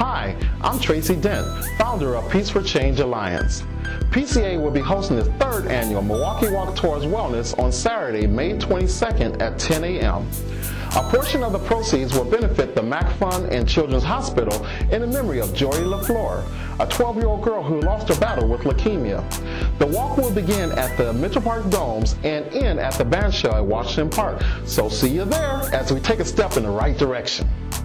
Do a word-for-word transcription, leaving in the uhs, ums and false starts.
Hi, I'm Tracy Dent, founder of Peace for Change Alliance. P C A will be hosting its third annual Milwaukee Walk Towards Wellness on Saturday, May twenty-second at ten A M A portion of the proceeds will benefit the Mac Fund and Children's Hospital in the memory of Joy LaFleur, a twelve-year-old girl who lost her battle with leukemia. The walk will begin at the Mitchell Park Domes and end at the Band Shell at Washington Park. So see you there as we take a step in the right direction.